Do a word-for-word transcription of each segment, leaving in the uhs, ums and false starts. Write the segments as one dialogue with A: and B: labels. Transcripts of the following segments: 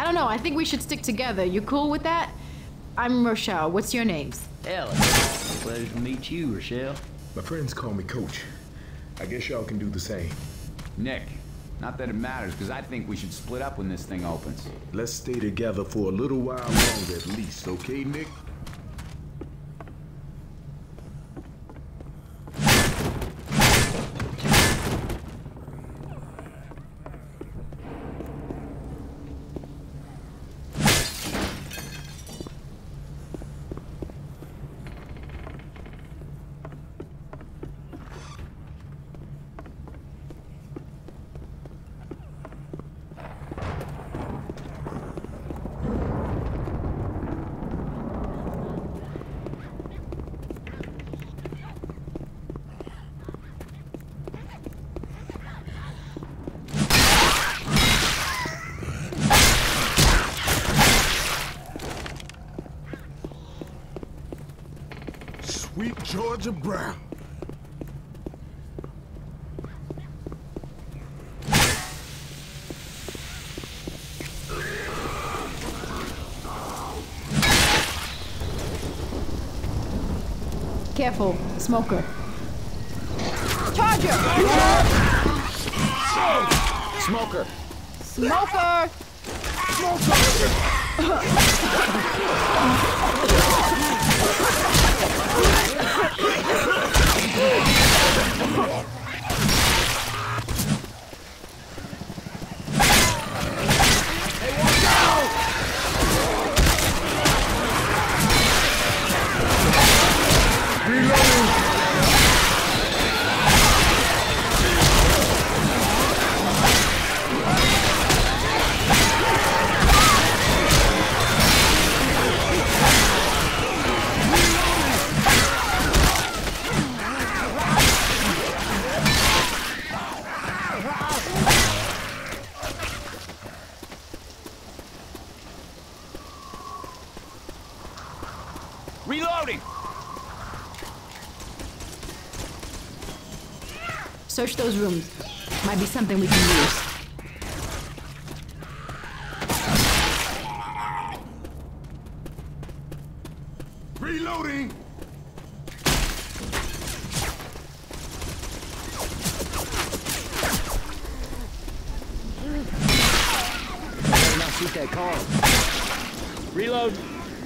A: I don't know, I think we should stick together. You cool with that? I'm Rochelle. What's your names?
B: Ellis. Pleasure to meet you, Rochelle.
C: My friends call me Coach. I guess y'all can do the same.
D: Nick. Not that it matters, because I think we should split up when this thing opens.
C: Let's stay together for a little while longer at least, okay, Nick? Sweet Georgia Brown.
A: Careful, smoker. Charger!
D: Smoker!
A: Smoker!
D: Reloading!
A: Search those rooms. Might be something we can use.
C: Reloading!
B: Better not shoot that car. Reload.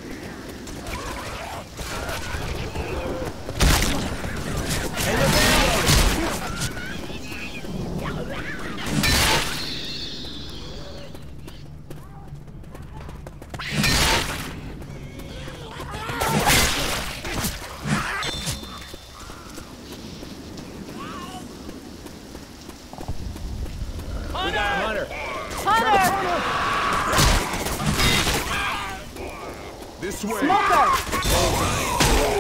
B: Hey, look, Hunter!
A: Hunter!
C: This way!
A: Smoker!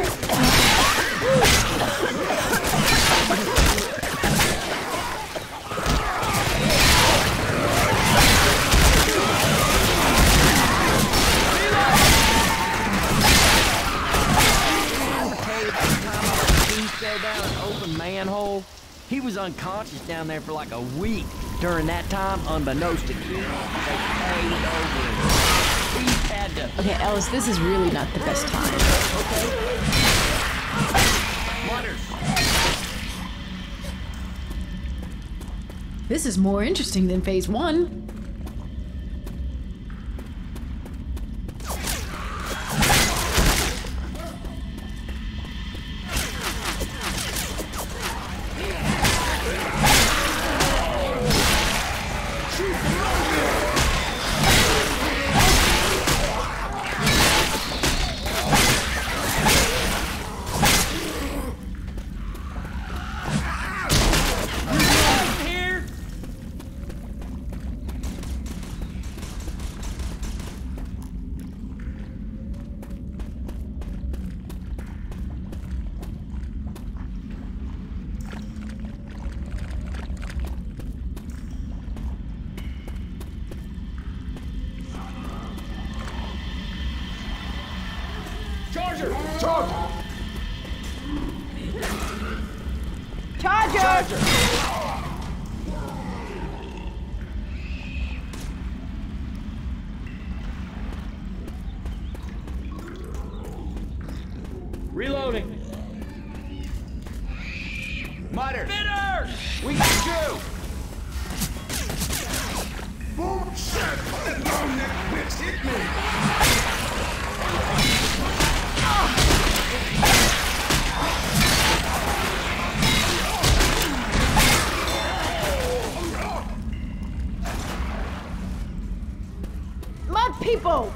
B: Fell down an open manhole. He was unconscious down there for like a week. During that time, unbeknownst to Q, they paid over him. He had to.
A: Okay, Ellis, this is really not the best time.
B: Mutters.
A: This is more interesting than phase one.
C: Charger! Charger!
A: Charger!
C: Charger!
A: people!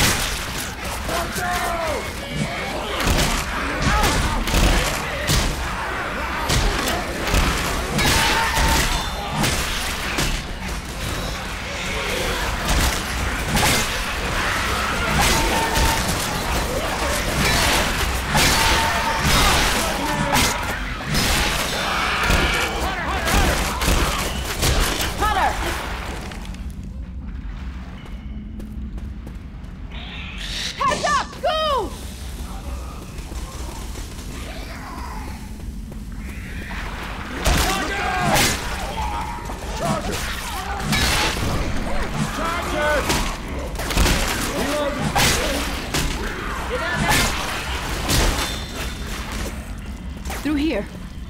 A: Through here.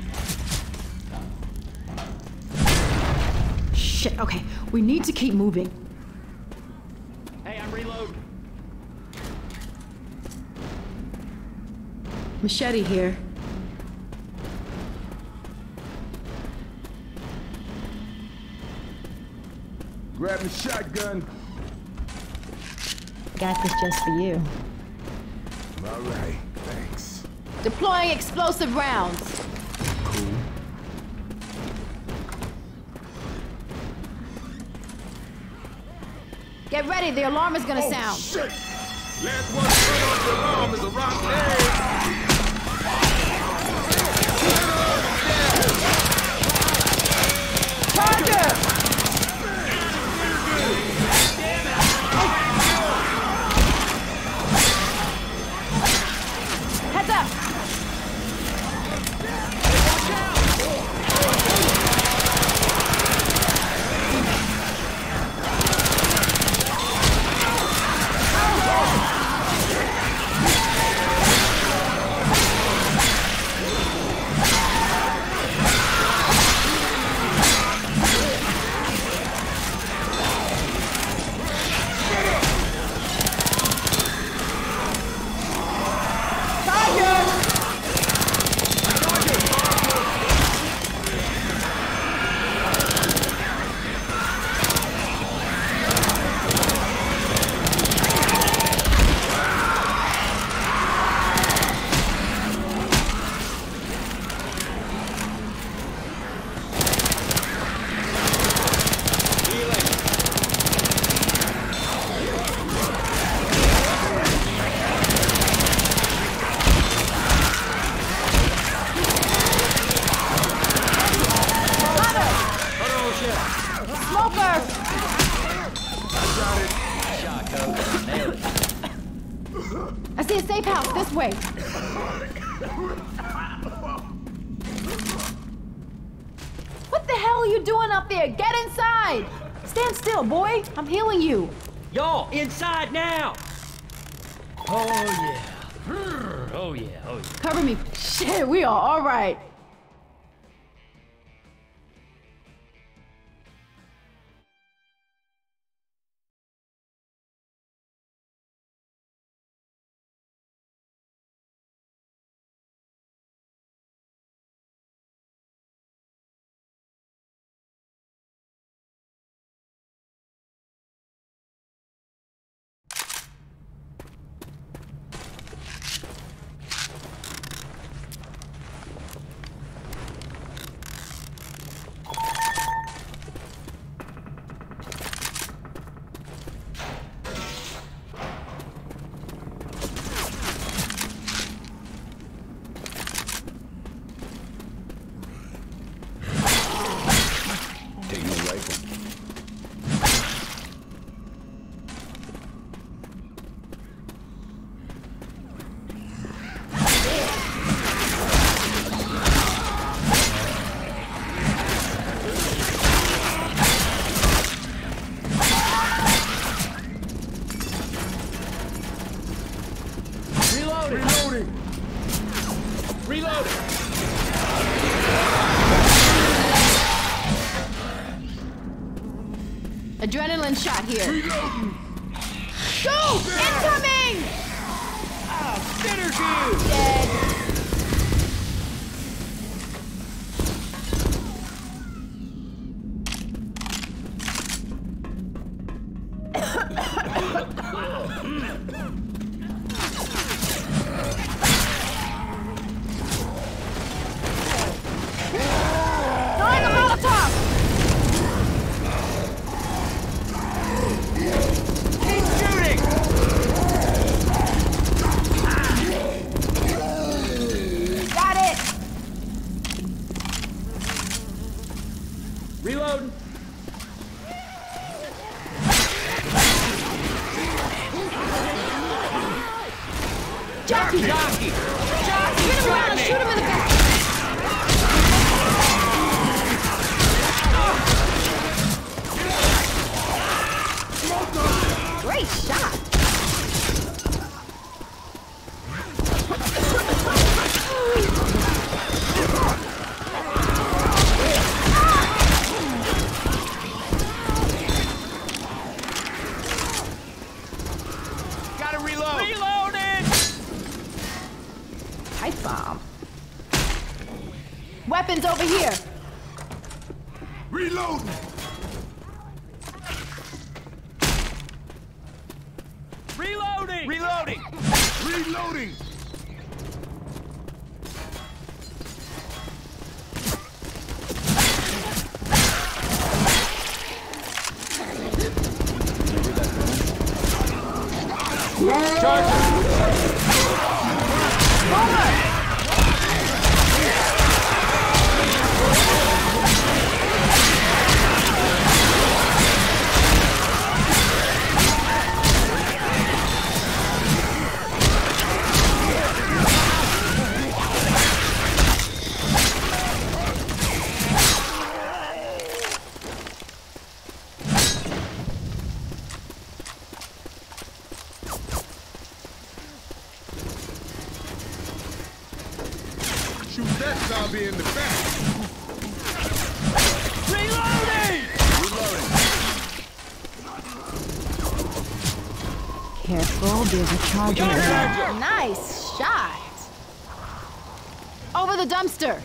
A: Shit, okay. We need to keep moving.
B: Hey, I'm reloading.
A: Machete here.
C: Grab the shotgun.
A: Got this just for you.
C: All right, thanks.
A: Deploying explosive rounds.
C: Cool.
A: Get ready, the alarm is gonna
C: Oh,
A: sound.
C: shit! Last one turn off the alarm is a rotten egg.
A: Charger! Heads up! I see a safe house this way. What the hell are you doing up there? Get inside! Stand still, boy. I'm healing you.
B: Y'all, inside now! Oh, yeah. Oh, yeah. Oh, yeah.
A: Cover me. Shit, we are all right.
C: Reloading!
B: Reloading!
A: Adrenaline shot here.
C: Reloading!
A: Go! Incoming!
B: Oh, synergy!
A: Dead. Throwing a Molotov!
B: Keep shooting!
A: Got it!
B: Reloading.
A: Jockey!
B: Jockey! Jockey!
A: Spin him around and shoot him in the back! Great shot!
D: Gotta reload!
B: Reloading!
A: Pipe bomb. Weapons over here!
C: Reloading!
B: Reloading! Reloading!
C: Reloading! Shoot that zombie in the back!
B: Reloading!
A: Careful, there's a charger.
B: Got a charger.
A: Nice shot! Over the dumpster!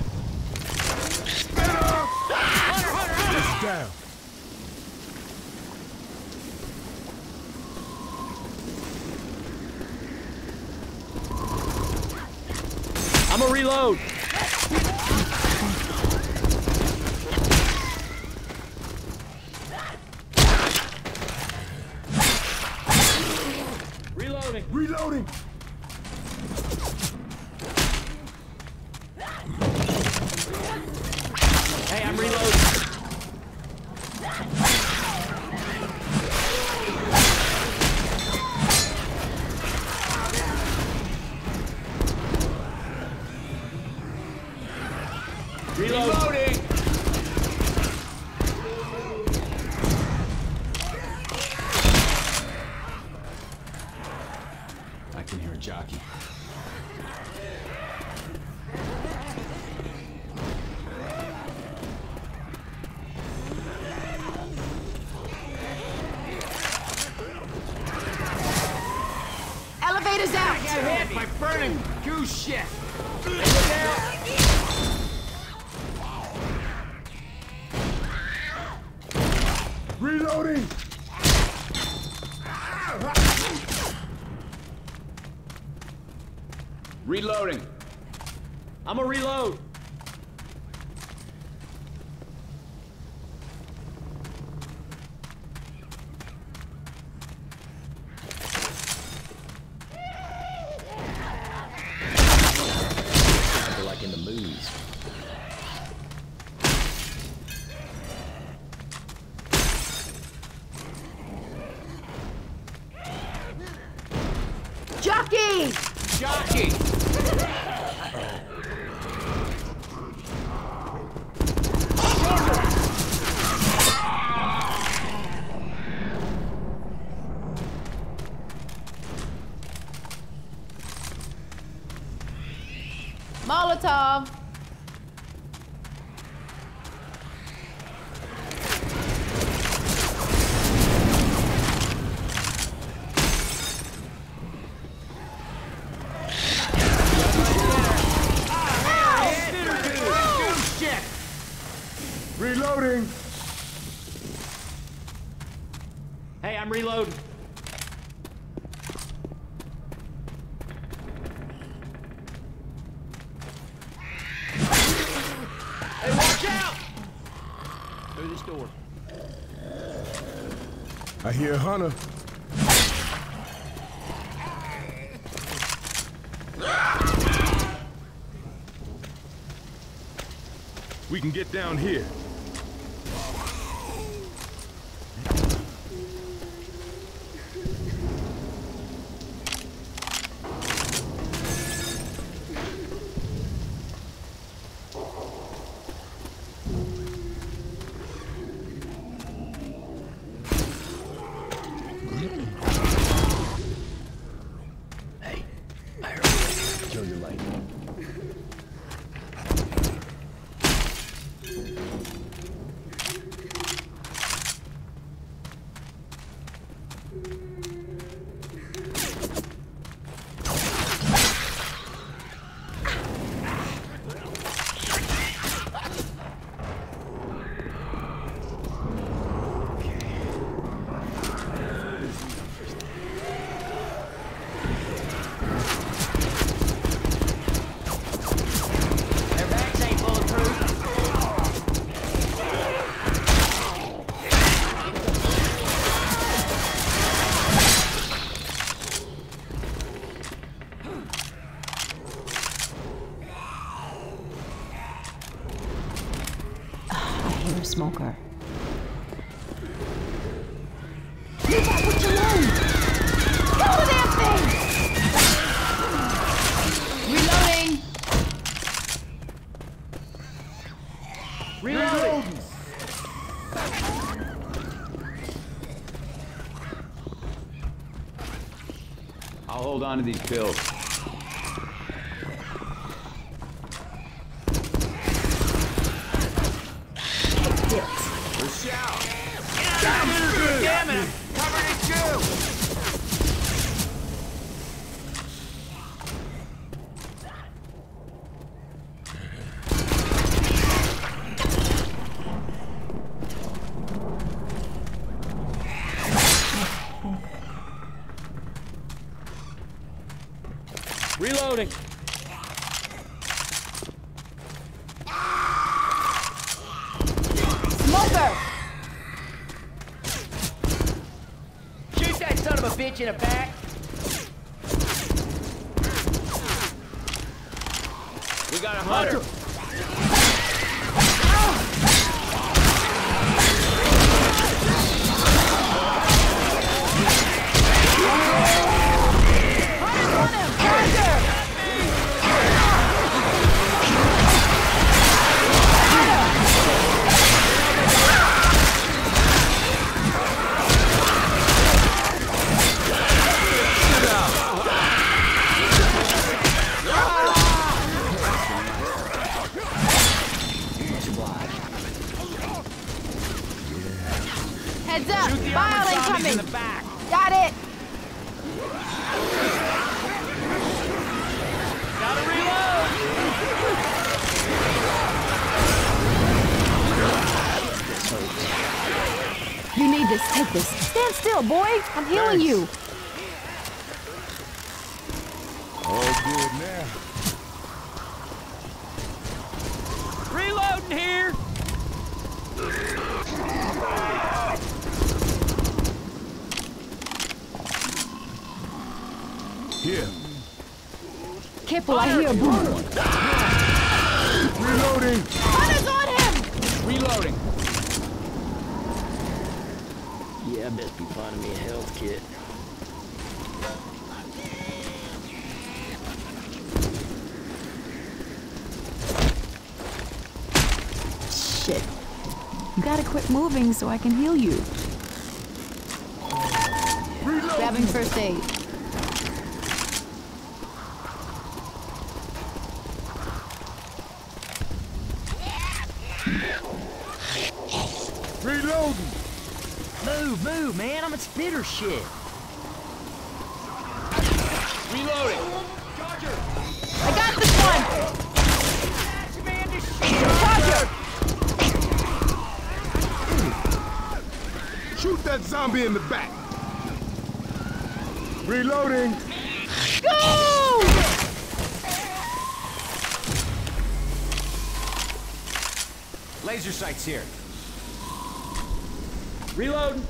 C: It's down.
B: I'm gonna reload. Reloading.
C: Reloading!
B: Hey, I'm reloading. Reloading.
D: I can hear a jockey.
A: Elevator's out!
D: Got hit by burning goose shit!
C: Reloading!
D: Reloading!
B: I'm gonna reload. They're like in the movies.
A: Jockey!
D: Jockey!
A: Molotov!
C: Reloading!
B: Hey, I'm reloading. through this door.
C: I hear Hunter. We can get down here.
B: Hey, I heard you. Kill your light.
A: Smoker. Leave that witch alone! Kill the damn thing! Reloading!
B: Reloading!
D: I'll hold on to these pills.
B: Damn it! I'm covered in goo! Reloading!
A: Smoker!
B: Shoot that son of a bitch in the back! We got a hunter!
A: Heads up!
B: Shoot the
A: File
B: armored zombies
A: incoming!
B: in the back!
A: Got it!
B: Gotta reload!
A: You need this. Take this. Stand still, boy! I'm healing
C: Thanks.
A: you!
C: All good now.
B: Reloading here!
C: Here.
A: Careful, I hear a boom.
C: Reloading.
A: Hunter's on him!
B: Reloading! Yeah, I best be finding me a health kit.
A: Shit. You gotta quit moving so I can heal you. Grabbing first aid.
C: Reloading.
B: Move, move, man! I'm at spitter shit! Reloading!
A: I got this one! Charger!
C: Shoot that zombie in the back. Reloading.
A: Go!
D: Laser sights here.
B: Reloading.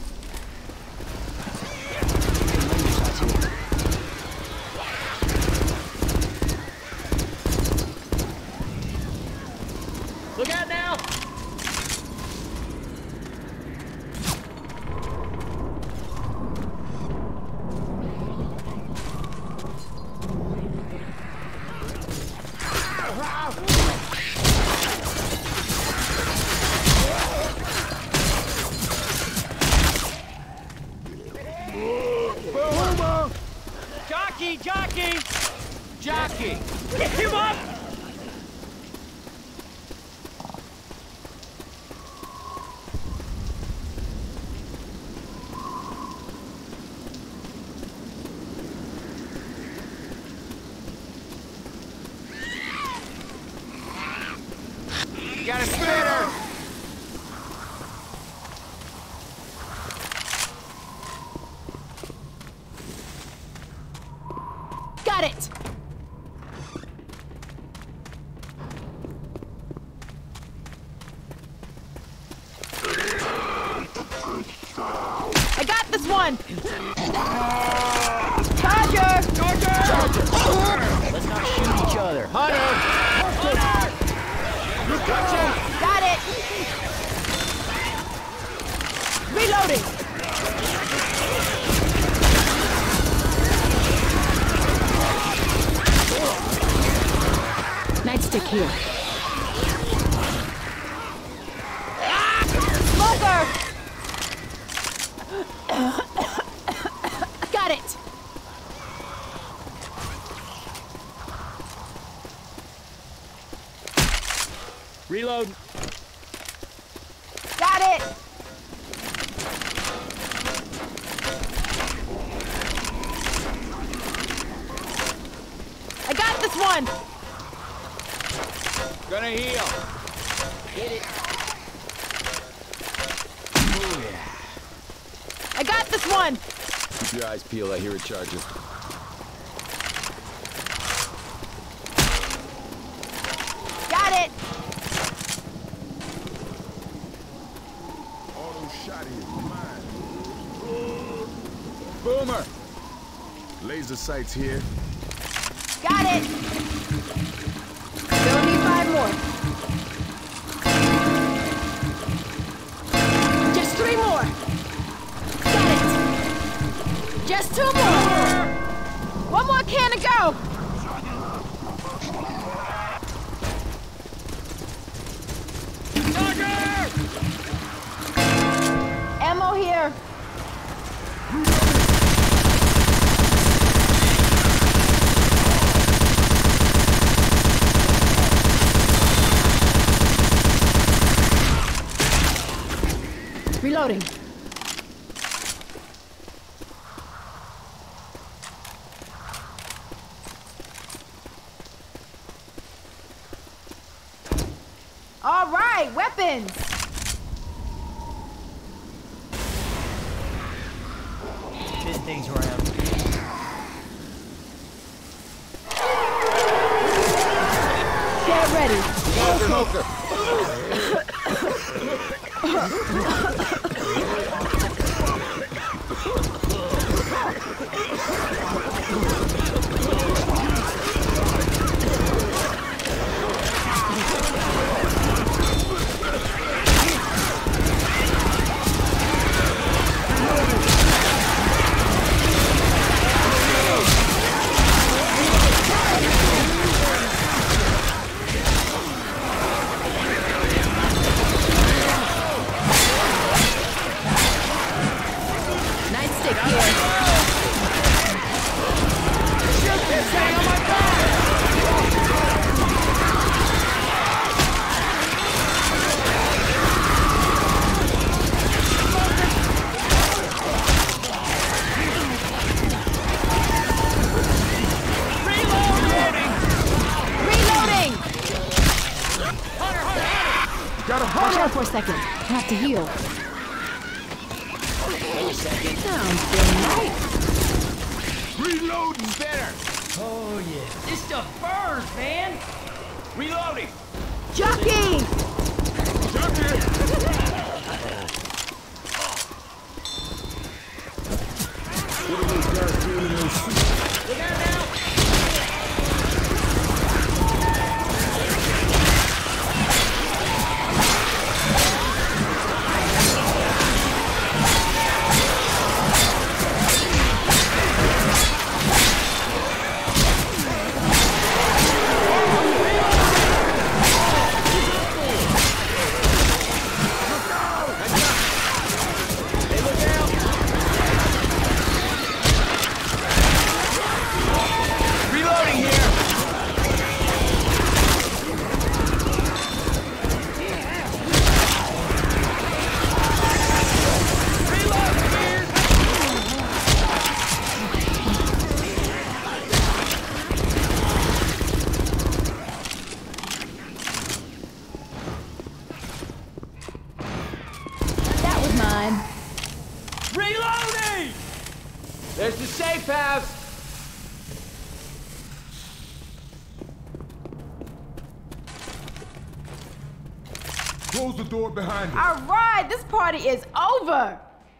B: Look out now! Jockey! Jockey! Jockey! Pick him up!
C: Got a spitter!
A: Got it! I got this one! Charger!
B: Charger! Charger! Let's not shoot each other. Hunter! Hunter!
C: Gotcha!
A: Got it! Reloading! Nightstick here. Smoker! Got it!
B: Reload.
A: Got it! I got this one!
C: Gonna heal.
B: Get it.
C: Oh, yeah.
A: I got this one!
C: Keep your eyes peeled. I hear it charges.
A: Got it!
C: Auto shot is mine. Boomer! Laser sights here.
A: Got it! Still need five more. Just three more. Got it! Just two more. One more can to go.
B: Charger!
A: Ammo here. Reloading. All right, weapons.
B: This thing's around.
A: Get ready.
C: Smoker!
A: Nightstick here.
B: Shoot this thing on my back! Reloading!
A: Reloading.
B: Hunter, Hunter, Hunter!
C: Got a
A: Watch
C: hunter!
A: out for a second. I have to heal.
B: Wait a second.
A: Sounds good, right?
C: Reloading better!
B: Oh, yeah. This stuff burns, man! Reloading!
A: Jockey!
C: Junkie!
A: fine.
B: Reloading!
D: There's the safe house!
C: Close the door behind us.
A: All right, this party is over.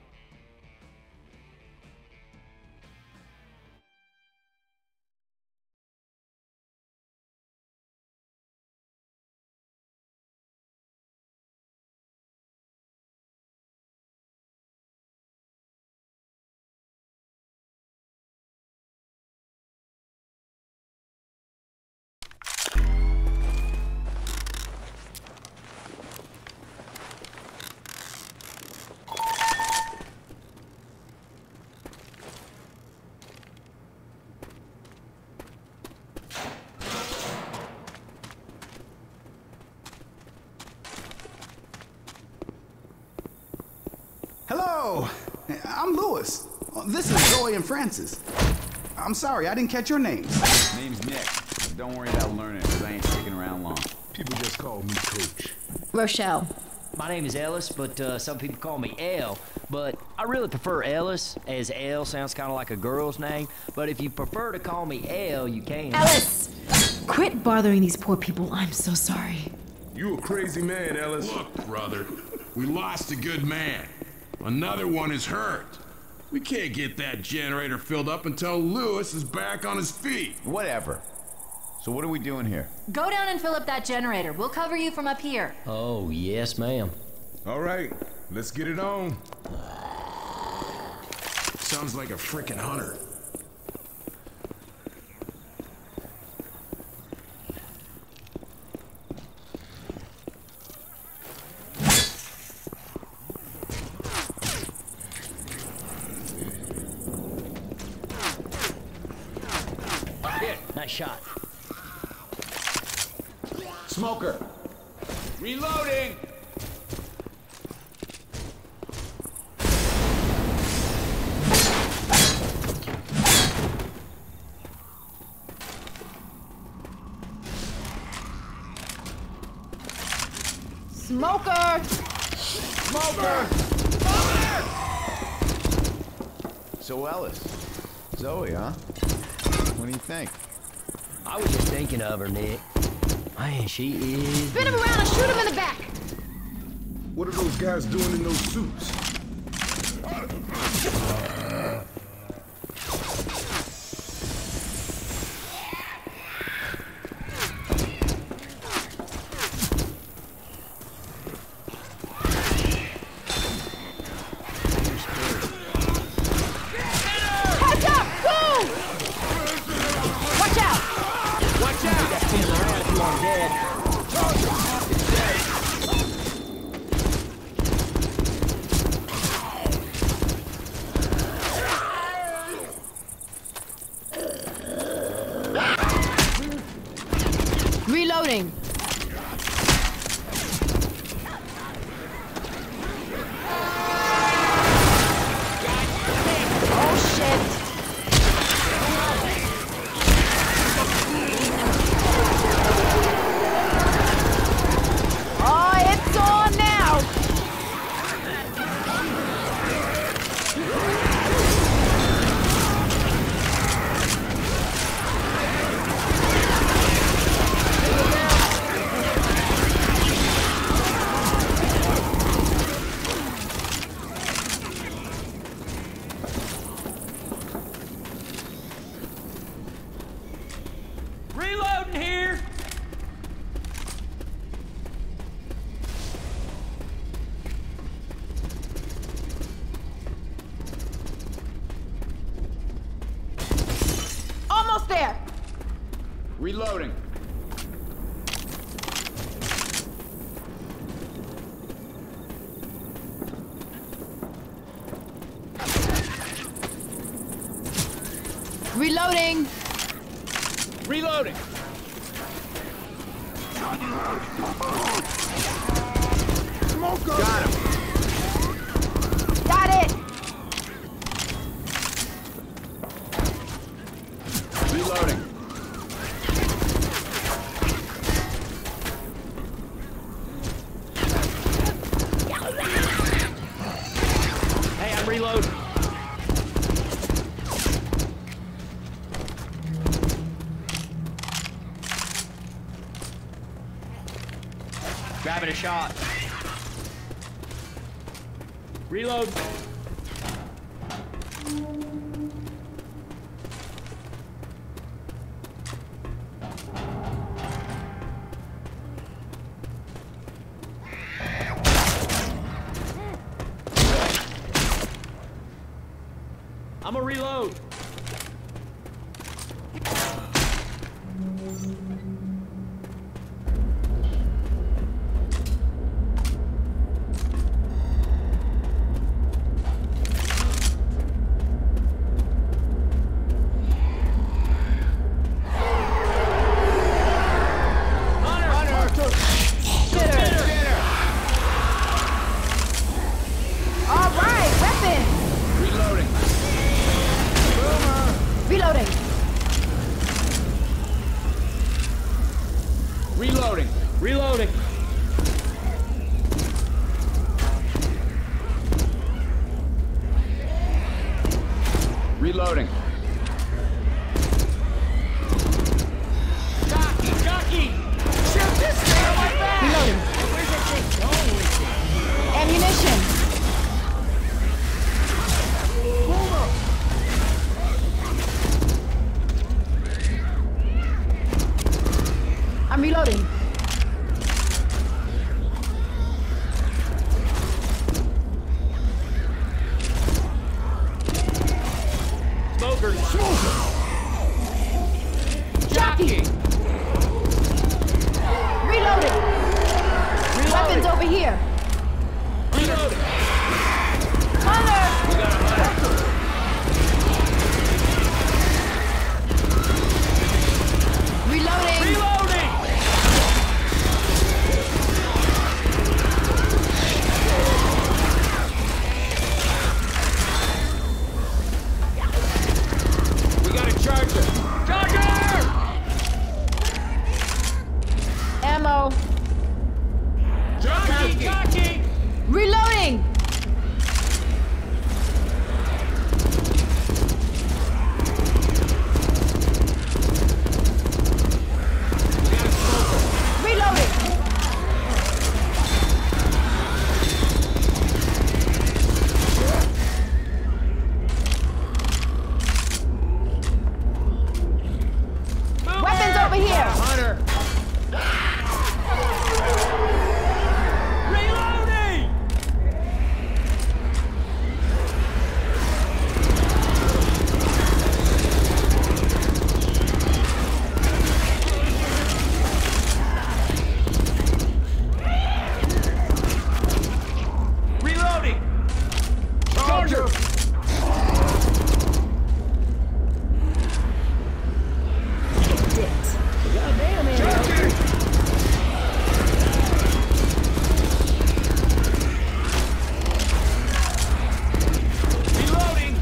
E: Hello, I'm Lewis. This is Zoe and Francis. I'm sorry, I didn't catch your names.
D: Name's Nick. Don't worry about learning, because I ain't sticking around long.
C: People just call me Coach.
A: Rochelle.
B: My name is Ellis, but uh, some people call me Elle. But I really prefer Ellis, as Elle sounds kind of like a girl's name. But if you prefer to call me Elle, you can.
A: Ellis! Quit bothering these poor people. I'm so sorry.
C: You a crazy man, Ellis.
F: Look, brother, we lost a good man. Another one is hurt. We can't get that generator filled up until Lewis is back on his feet.
D: Whatever. So what are we doing here?
G: Go down and fill up that generator. We'll cover you from up here.
B: Oh, yes, ma'am.
C: All right, let's get it on.
F: Sounds like a frickin' hunter.
B: Here, nice shot.
D: Smoker! Reloading!
A: Smoker!
D: Smoker! So Ellis, Zoe, huh? What do you think?
B: I was just thinking of her, Nick. Man, she is...
A: Spin him around and shoot him in the back!
C: What are those guys doing in those suits?
A: Heads up! Go! Watch out!
B: Watch out! That spins around if you want dead.
A: Reloading. Oh shit. Oh, it's on now.
B: Reloading here!
A: Almost there.
D: Reloading.
A: Reloading.
D: Reloading.
C: Smoker!
D: Got him.
A: Got it.
D: Reloading.
B: a shot. Reload. I'm gonna reload.
D: Reloading.
B: Reloading.
D: Reloading.
B: Jockey, jockey! Shoot this thing on my back!
A: Reloading.
B: Where's that thing going with it?
A: Ammunition. I'm reloading.
B: Smoker. Smoker.
A: Jockey. Reloading. Weapons over here.
B: Reloading.
A: Hunter.
B: We got a hunter.
A: Reloading.
B: Reloading. We got a charger. Charger!
A: Ammo.
B: Jockey, jockey!
A: Reloading. Reloading. Weapons over here.
B: Hunter. Reloading! Reloading! Charger! Goddamn, man. Reloading!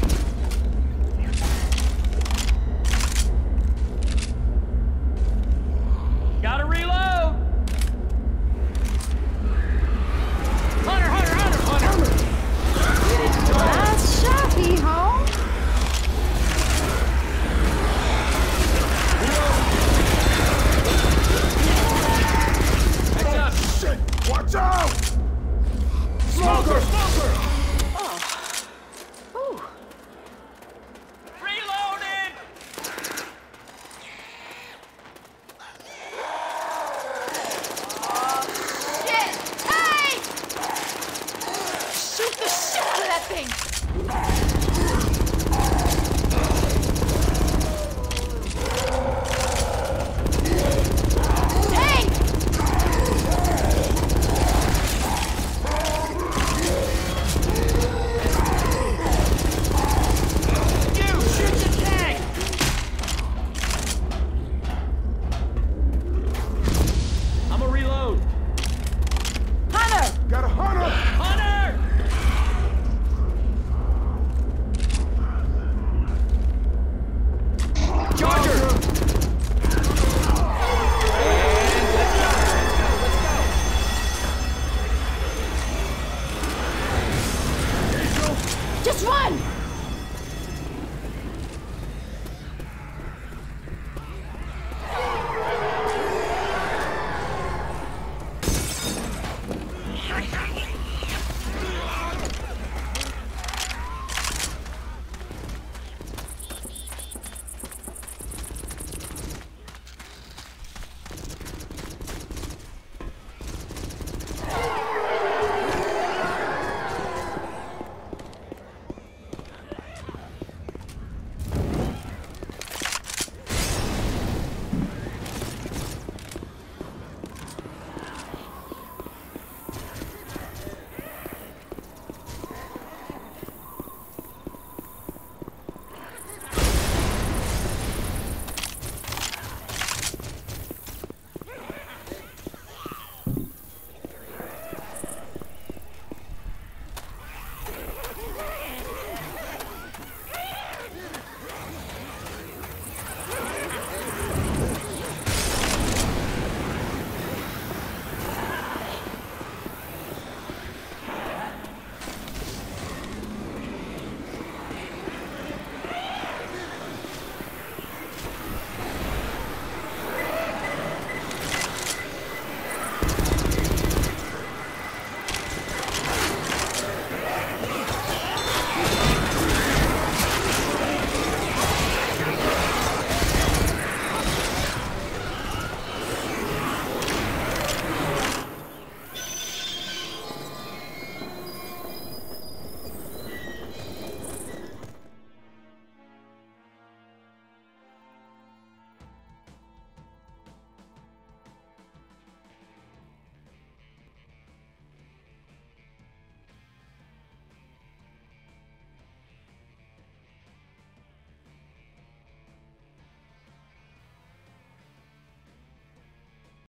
B: Gotta reload! Hunter, Hunter, Hunter, Hunter!
A: Nice shot, home.
B: Heads up!
C: Shit! Watch out! Smoker! Smoker!
A: Ooh.
B: Reloaded!
A: Shit! Hey! Shoot the shit out of that thing!